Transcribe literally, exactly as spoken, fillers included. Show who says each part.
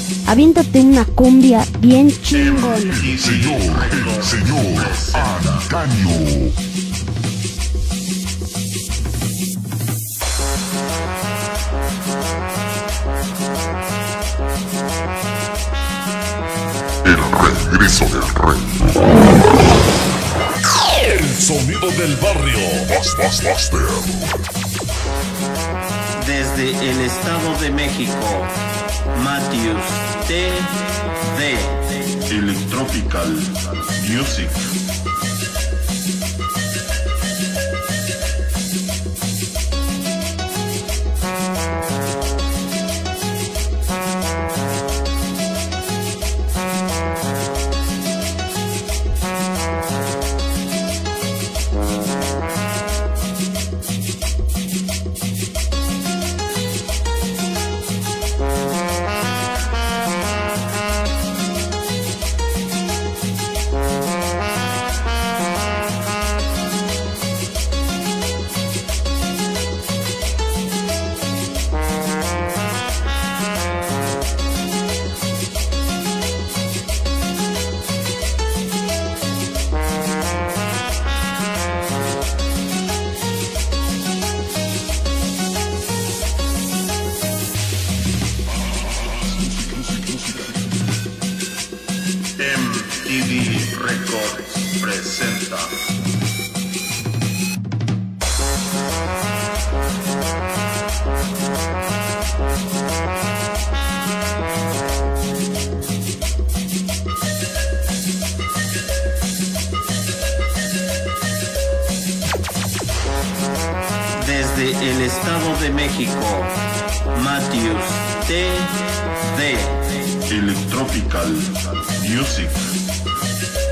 Speaker 1: Aviéntate una cumbia bien chingona.
Speaker 2: Señor, el señor Antaño. El regreso del rey. El sonido del barrio. Bust, bust, buster.
Speaker 3: Desde el Estado de México, Matthews T V Electropical Music. M T V Records presenta desde el Estado de México, Matthews T V Electropical Music.